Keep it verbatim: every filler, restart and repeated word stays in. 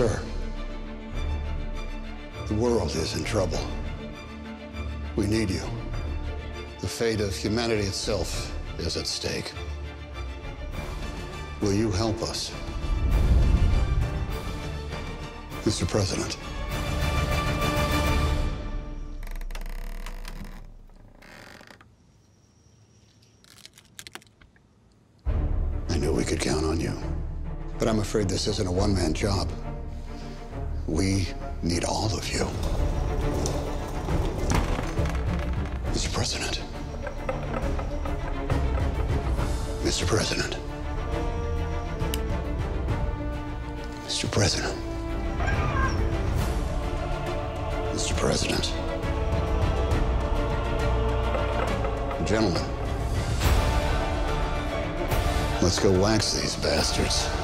Sir, the world is in trouble. We need you. The fate of humanity itself is at stake. Will you help us? Mister President. I knew we could count on you, but I'm afraid this isn't a one-man job. We need all of you. Mister President. Mister President. Mister President. Mister President. Gentlemen, let's go wax these bastards.